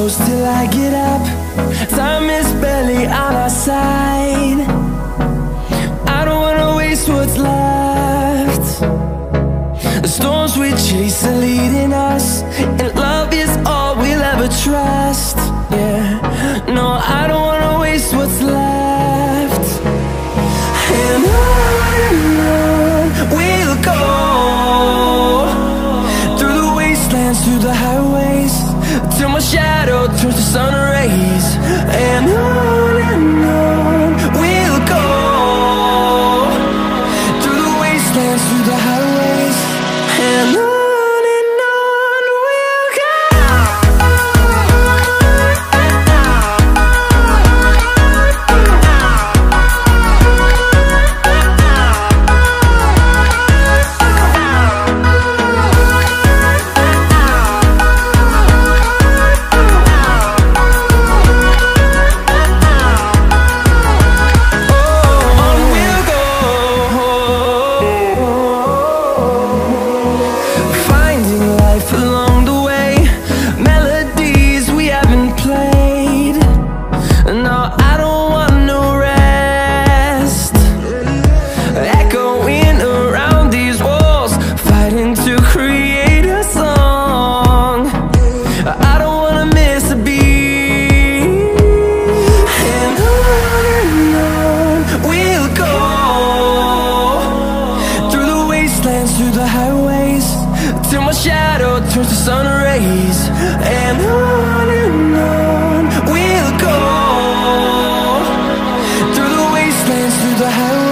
close till I get up. Time is barely on our side. I don't wanna waste what's left. The storms we chase are leading us, and love is all we'll ever trust. Yeah, no, I don't wanna waste what's left. And on we'll go, through the wastelands, through the highways, till my shadow turns to sun rays. And on we'll go, through the wastelands, through the highways, and on we'll go. Along the way, melodies we haven't played. No, I don't want no rest. Echoing around these walls, fighting to create a song. I don't wanna miss a beat. And on we'll go, through the wastelands, through the highways, till my shadow turns to sun rays. And on we'll go, through the wastelands, through the highways.